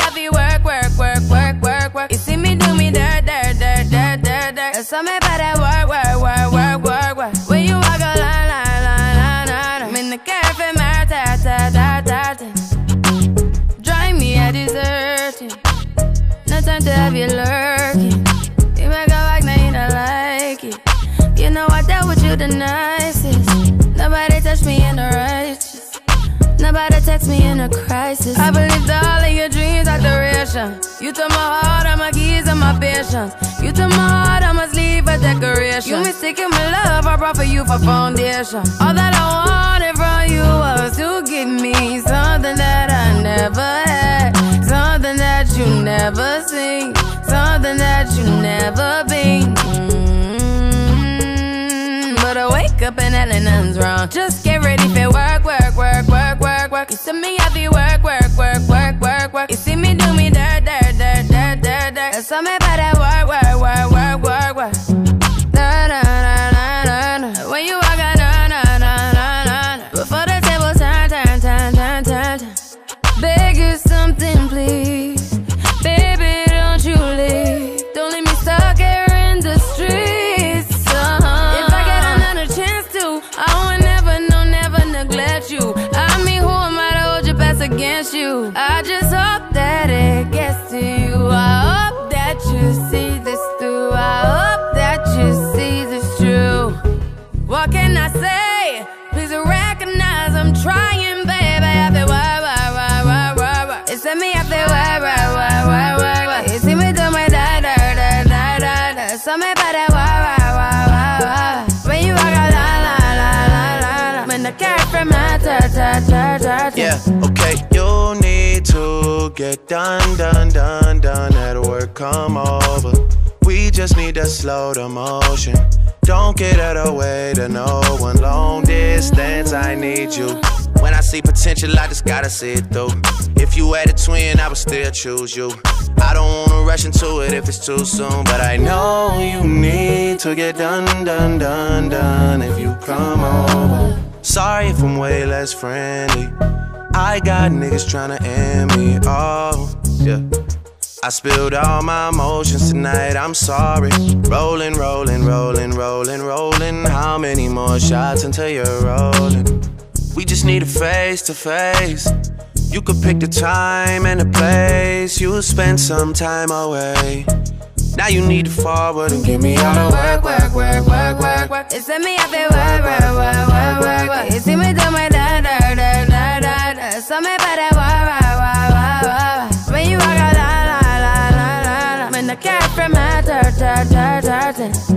I be work, work, work, work, work, work. You see me do me dirt, dirt, dirt, dirt, dirt, dirt. There's something about that work, work, work, work, work, work. When you walk a line, line, line, line, line. I'm in the cafe, my ta, ta, ta, ta, ta. Drive me a dessert. No time to have you lurking. You make a like, now you don't like it. You know I dealt with you the nicest. Nobody touched me in the righteous. Nobody text me in a crisis. I believed all of your dreams are duration. You took my heart, all my keys, and my patience. You took my heart, I must leave a decoration. You mistaken my love, I brought for you for foundation. All that I wanted from you was to give me something that I never had, something that you never seen, something that you never been. But I wake up and hell and nothing's wrong. Just get ready for work, work, work, work, work, work. You see me, I be work, work, work, work, work, work. You see me do me dirt, dirt, dirt, dirt, dirt, dirt. There's something about that work, work, work, work, work, work. Na na na na na na. When you walk out, na na na na na. Before the table turn, turn, turn, turn, turn, turn. Beg you something, please. Baby, don't you leave. Don't leave me stuck here in the streets. I would never, no, never neglect you. I mean, who am I to hold your best against you? I just hope that it gets to you. I hope that you see this through. I hope that you see this true. What can I say? Please recognize I'm trying, baby. I feel why. It said me, I feel why. You see me do my da. So me about that why. When you walk out, yeah, okay, you need to get done. That work come over. We just need to slow the motion. Don't get out of the way to no one. Long distance, I need you. When I see potential, I just gotta see it through. If you had a twin, I would still choose you. I don't wanna rush into it if it's too soon, but I know you need to get done. If you come over. Sorry if I'm way less friendly. I got niggas tryna end me, oh, yeah. I spilled all my emotions tonight, I'm sorry. Rolling. How many more shots until you're rolling? We just need a face-to-face. You could pick the time and the place. You'll spend some time away. Now you need to forward and give me all the work. It's me, I feel work. You see me do my da. So me about that work. When you walk out, la. I'm in the cat from my dirt.